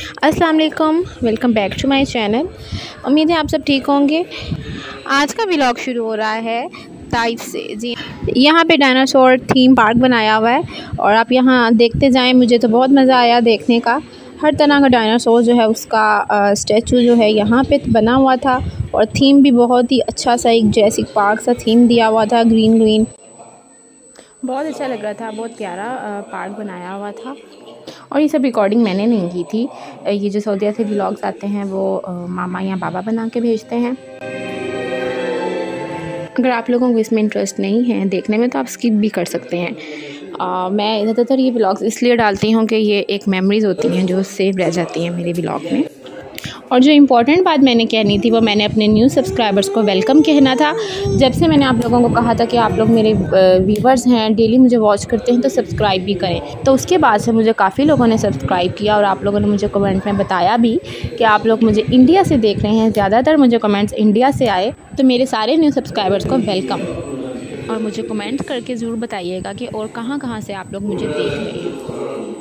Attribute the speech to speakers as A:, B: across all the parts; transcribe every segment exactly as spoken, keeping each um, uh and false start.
A: अस्सलाम वालेकुम, welcome back to my channel. उम्मीद है आप सब ठीक होंगे। आज का व्लॉग शुरू हो रहा है ताइफ से। जी, यहाँ पे डायनासोर थीम पार्क बनाया हुआ है और आप यहाँ देखते जाएं। मुझे तो बहुत मज़ा आया देखने का। हर तरह का डायनासोर जो है उसका स्टैचू जो है यहाँ पे बना हुआ था और थीम भी बहुत ही अच्छा सा एक जैसिक पार्क सा थीम दिया हुआ था, ग्रीन ग्रीन। बहुत अच्छा लग रहा था, बहुत प्यारा पार्क बनाया हुआ था। और ये सब रिकॉर्डिंग मैंने नहीं की थी। ये जो सऊदीया से व्लॉग्स आते हैं वो मामा या बाबा बना के भेजते हैं। अगर आप लोगों को इसमें इंटरेस्ट नहीं है देखने में तो आप स्किप भी कर सकते हैं। आ, मैं ज़्यादातर ये व्लॉग्स इसलिए डालती हूँ कि ये एक मेमोरीज़ होती हैं जो सेव रह जाती हैं मेरे व्लॉग में। और जो इम्पोर्टेंट बात मैंने कहनी थी वो मैंने अपने न्यू सब्सक्राइबर्स को वेलकम कहना था। जब से मैंने आप लोगों को कहा था कि आप लोग मेरे व्यूवर्स हैं, डेली मुझे वॉच करते हैं तो सब्सक्राइब भी करें, तो उसके बाद से मुझे काफ़ी लोगों ने सब्सक्राइब किया और आप लोगों ने मुझे कमेंट में बताया भी कि आप लोग मुझे इंडिया से देख रहे हैं। ज़्यादातर मुझे कमेंट्स इंडिया से आए, तो मेरे सारे न्यू सब्सक्राइबर्स को वेलकम। और मुझे कमेंट करके ज़रूर बताइएगा कि और कहाँ कहाँ से आप लोग मुझे देख रहे हैं।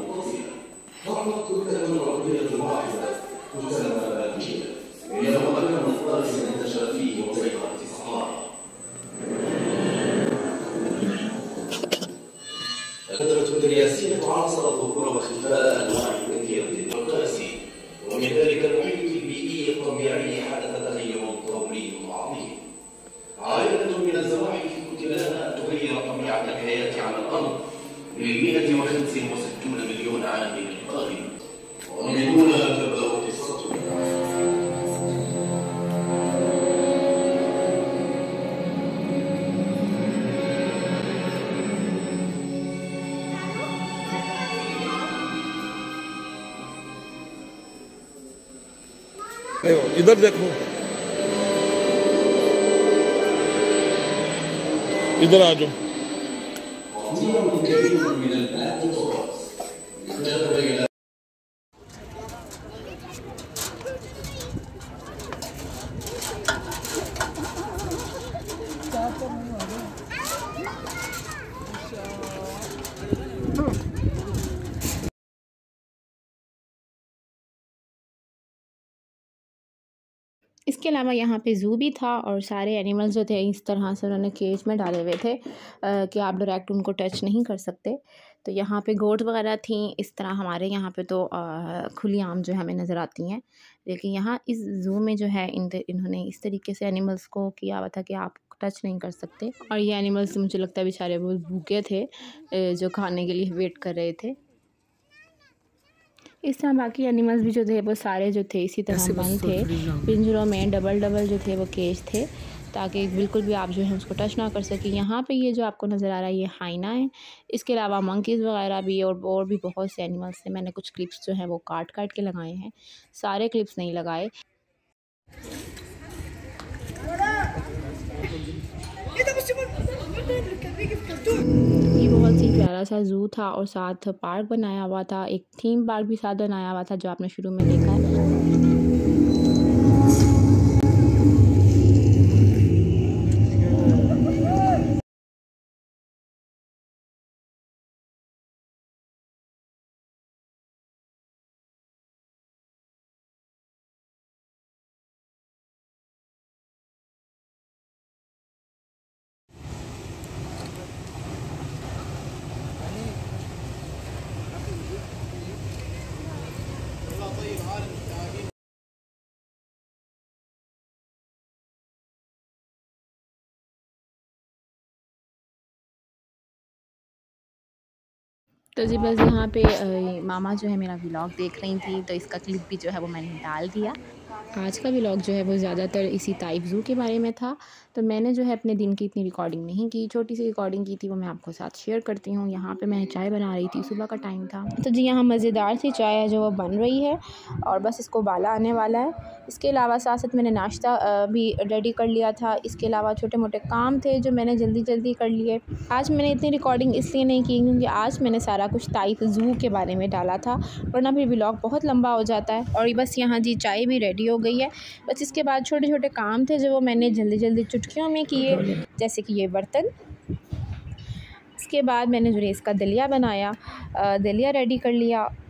B: كثرة الياسين تعاصر ظهور واختفاء أنواع كثيرة من القراصين، ومن ذلك المحيط البيئي الطبيعي حدث تغير طوري عظيم. عائلة من الزواحف قتل لها أن تغير طبيعة الحياة على الأرض للمئة وخمس وستين مليون عام قادم، ومن دونها تبدأ قصتنا.
C: इधर देखो, इधर आ जाओ।
A: इसके अलावा यहाँ पे ज़ू भी था और सारे एनिमल्स जो थे इस तरह से उन्होंने केज में डाले हुए थे आ, कि आप डायरेक्ट उनको टच नहीं कर सकते। तो यहाँ पे गोट वगैरह थी। इस तरह हमारे यहाँ पे तो खुली आम जो है हमें नज़र आती हैं, लेकिन यहाँ इस ज़ू में जो है इन इन्होंने इस तरीके से एनिमल्स को किया हुआ था कि आप टच नहीं कर सकते। और ये एनिमल्स मुझे लगता है बेचारे बहुत भूखे थे जो खाने के लिए वेट कर रहे थे। इस तरह बाकी एनिमल्स भी जो थे वो सारे जो थे इसी तरह बंद थे पिंजरों में, डबल डबल जो थे वो केज थे, ताकि बिल्कुल भी आप जो है उसको टच ना कर सकें। यहाँ पे ये जो आपको नज़र आ रहा है ये हाइना है। इसके अलावा मंकीज़ वगैरह भी और और भी बहुत से एनिमल्स हैं। मैंने कुछ क्लिप्स जो हैं वो काट काट के लगाए हैं, सारे क्लिप्स नहीं लगाए। ये बहुत ही प्यारा सा ज़ू था और साथ पार्क बनाया हुआ था, एक थीम पार्क भी साथ बनाया हुआ था जो आपने शुरू में देखा है। तो जी बस यहाँ पे मामा जो है मेरा व्लॉग देख रही थी, तो इसका क्लिप भी जो है वो मैंने डाल दिया। आज का व्लॉग जो है वो ज़्यादातर इसी ताइफ ज़ू के बारे में था। तो मैंने जो है अपने दिन की इतनी रिकॉर्डिंग नहीं की, छोटी सी रिकॉर्डिंग की थी, वो मैं आपको साथ शेयर करती हूँ। यहाँ पे मैं चाय बना रही थी, सुबह का टाइम था। तो जी यहाँ मज़ेदार सी चाय है जो वो बन रही है और बस इसको उबाला आने वाला है। इसके अलावा साथ साथ मैंने नाश्ता भी रेडी कर लिया था। इसके अलावा छोटे मोटे काम थे जो मैंने जल्दी जल्दी कर लिए। आज मैंने इतनी रिकॉर्डिंग इसलिए नहीं की क्योंकि आज मैंने सारा कुछ ताइफ ज़ू के बारे में डाला था, वरना फिर व्लॉग बहुत लंबा हो जाता है। और बस यहाँ जी चाय भी रेडी हो गई है। बस इसके बाद छोटे छोटे काम थे जो वो मैंने जल्दी जल्दी चुटकियों में किए, जैसे कि ये बर्तन। इसके बाद मैंने जो है इसका दलिया बनाया, दलिया रेडी कर लिया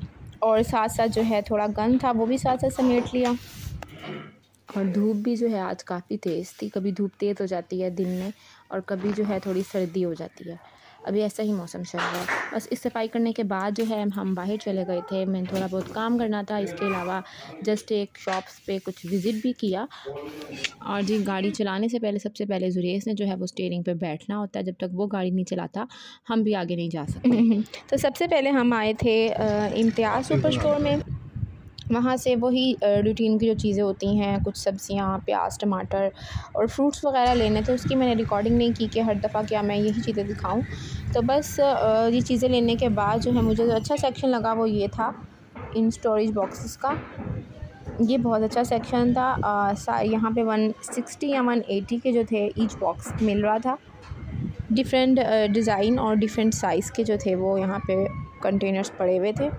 A: और साथ साथ जो है थोड़ा गन था वो भी साथ साथ समेट लिया। और धूप भी जो है आज काफ़ी तेज़ थी, कभी धूप तेज़ हो जाती है दिन में और कभी जो है थोड़ी सर्दी हो जाती है। अभी ऐसा ही मौसम चल रहा है। बस इस सफाई करने के बाद जो है हम बाहर चले गए थे, मैंने थोड़ा बहुत काम करना था, इसके अलावा जस्ट एक शॉप्स पे कुछ विज़िट भी किया। और जी गाड़ी चलाने से पहले सबसे पहले जुरेस ने जो है वो स्टीयरिंग पे बैठना होता है, जब तक वो गाड़ी नहीं चलाता हम भी आगे नहीं जा सकते। तो सबसे पहले हम आए थे इम्तियाज़ सुपर स्टोर में। वहाँ से वही रूटीन की जो चीज़ें होती हैं, कुछ सब्ज़ियाँ, प्याज, टमाटर और फ्रूट्स वगैरह लेने थे। उसकी मैंने रिकॉर्डिंग नहीं की कि हर दफ़ा क्या मैं यही चीज़ें दिखाऊं। तो बस ये चीज़ें लेने के बाद जो है मुझे जो अच्छा सेक्शन लगा वो ये था इन स्टोरेज बॉक्सेस का। ये बहुत अच्छा सेक्शन था। यहाँ पे वन सिक्सटी या वन एटी के जो थे ईच बॉक्स मिल रहा था। डिफरेंट डिज़ाइन और डिफरेंट साइज़ के जो थे वो यहाँ पे कंटेनर्स पड़े हुए थे।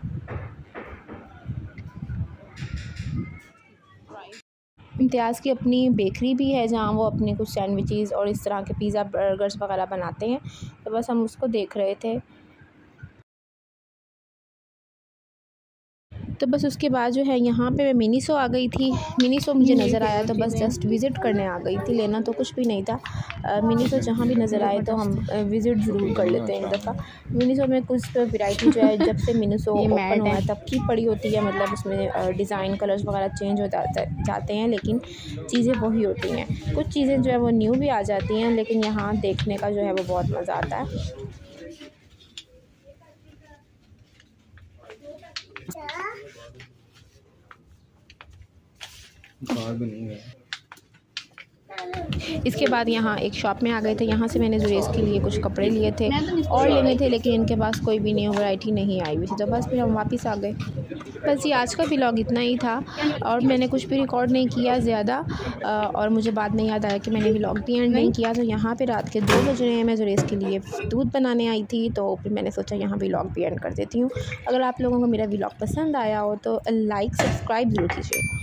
A: इम्तियाज़ की अपनी बेकरी भी है जहाँ वो अपने कुछ सैंडविचेस और इस तरह के पिज़्ज़ा बर्गर्स वगैरह बनाते हैं। तो बस हम उसको देख रहे थे। तो बस उसके बाद जो है यहाँ पे मैं मिनीसो आ गई थी। मिनीसो मुझे नज़र आया तो बस जस्ट विज़िट करने आ गई थी, लेना तो कुछ भी नहीं था। मिनीसो जहाँ भी नज़र आए तो हम विज़िट ज़रूर कर लेते हैं एक दफ़ा। मिनीसो में कुछ वैरायटी जो है जब से मिनीसो ओपन हुआ है तब की पड़ी होती है, मतलब उसमें डिज़ाइन कलर्स वगैरह चेंज हो जाते हैं लेकिन चीज़ें वही होती हैं। कुछ चीज़ें जो है वो न्यू भी आ जाती हैं, लेकिन यहाँ देखने का जो है वो बहुत मज़ा आता है। इसके बाद यहाँ एक शॉप में आ गए थे। यहाँ से मैंने जुरेस के लिए कुछ कपड़े लिए थे और लेने थे, लेकिन इनके पास कोई भी न्यू वैरायटी नहीं आई हुई थी, तो बस फिर हम वापस आ गए। बस ये आज का व्लॉग इतना ही था और मैंने कुछ भी रिकॉर्ड नहीं किया ज़्यादा। और मुझे बाद में याद आया कि मैंने व्लॉग भी एंड नहीं किया। तो यहाँ पे रात के दो बज रहे हैं, मैं जुरेस के लिए दूध बनाने आई थी, तो फिर मैंने सोचा यहाँ व्लॉग भी एंड कर देती हूँ। अगर आप लोगों को मेरा व्लॉग पसंद आया हो तो लाइक सब्सक्राइब ज़रूर कीजिए।